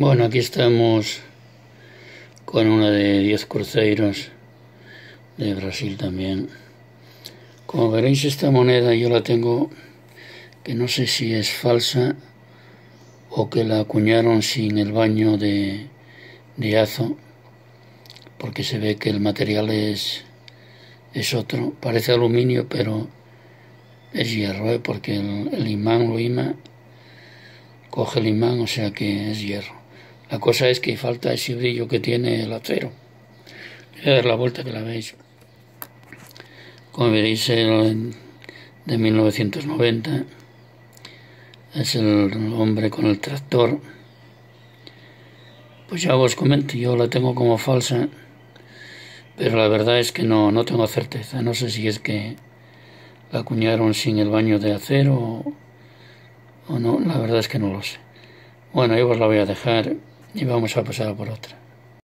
Bueno, aquí estamos con una de 10 cruceros de Brasil también. Como veréis, esta moneda yo la tengo, que no sé si es falsa o que la acuñaron sin el baño de azo, porque se ve que el material es otro. Parece aluminio, pero es hierro, porque el imán lo ima, coge el imán, o sea que es hierro. La cosa es que falta ese brillo que tiene el acero. Voy a dar la vuelta que la veis. Como veréis, de 1990. Es el hombre con el tractor. Pues ya os comento, yo la tengo como falsa, pero la verdad es que no tengo certeza. No sé si es que la acuñaron sin el baño de acero o no. La verdad es que no lo sé. Bueno, yo os la voy a dejar y vamos a pasar a por otra.